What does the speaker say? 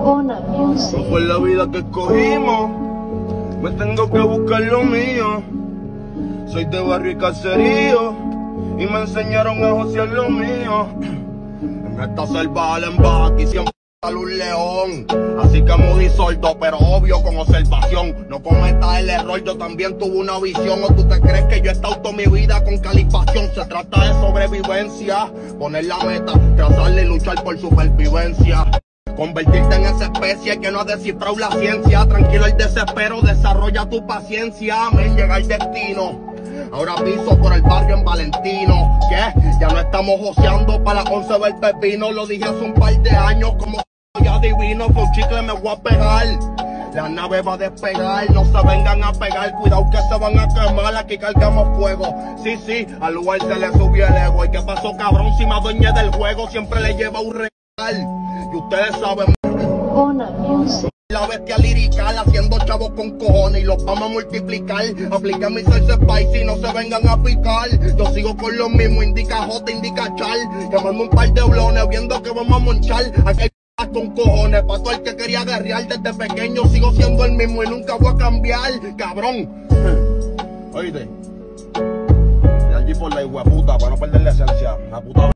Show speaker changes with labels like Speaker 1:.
Speaker 1: Ona Music.
Speaker 2: Fue la vida que escogimos, me tengo que buscar lo mío. Soy de barrio y caserío y me enseñaron a josear lo mío. En esta selva la embajada aquí siempre sale un león. Así que muy sordo, pero obvio con observación. No cometas el error, yo también tuve una visión. O tú te crees que yo he estado toda mi vida con calificación. Se trata de sobrevivencia, poner la meta, trazarla y luchar por supervivencia. Convertirte en esa especie que no ha descifrado la ciencia. Tranquilo el desespero, desarrolla tu paciencia. Amén, llega el destino. Ahora piso por el barrio en Valentino. ¿Qué? Ya no estamos joseando para las 11 del pepino. Lo dije hace un par de años como ya divino. Con chicle me voy a pegar. La nave va a despegar, no se vengan a pegar. Cuidado que se van a quemar, aquí cargamos fuego. Sí, sí, al lugar se le subió el ego. ¿Y qué pasó, cabrón? Si me adueñé del juego, siempre le lleva un regal. Y ustedes saben,
Speaker 1: Ona Music.
Speaker 2: la bestia lirical, haciendo chavos con cojones y los vamos a multiplicar. Aplica mi salsa spicy, no se vengan a picar. Yo sigo con lo mismo, indica J, indica Char. Llamando un par de blones, viendo que vamos a monchar. Aquí hay con cojones, pa' todo el que quería guerrear desde pequeño. Sigo siendo el mismo y nunca voy a cambiar, cabrón. Oíste, de allí por la hijueputa, para no perder la esencia. La puta